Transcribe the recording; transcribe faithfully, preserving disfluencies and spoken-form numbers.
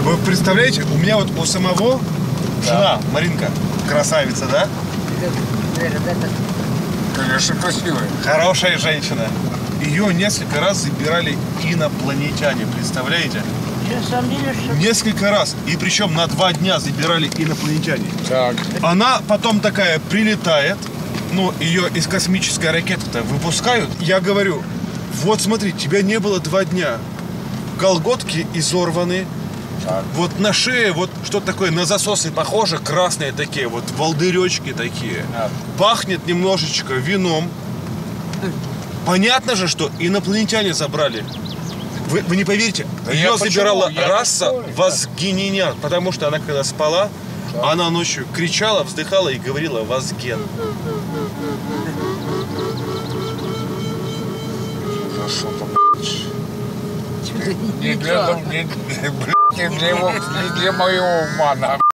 Вы представляете, у меня вот у самого да. жена, Маринка, красавица, да? Конечно, красивая. Хорошая женщина. Ее несколько раз забирали инопланетяне, представляете? Несколько раз. И причем на два дня забирали инопланетяне. Так. Она потом такая прилетает, ну, ее из космической ракеты-то выпускают. Я говорю, вот смотри, тебя не было два дня. Колготки изорваны. Так. Вот на шее вот что-то такое, на засосы похоже, красные такие, вот волдыречки такие. Так. Пахнет немножечко вином. Понятно же, что инопланетяне забрали. Вы, вы не поверите, да ее забирала почему? раса возгенинян, потому что она когда спала, да. она ночью кричала, вздыхала и говорила возген. Не для, не, не для, не для моего ума.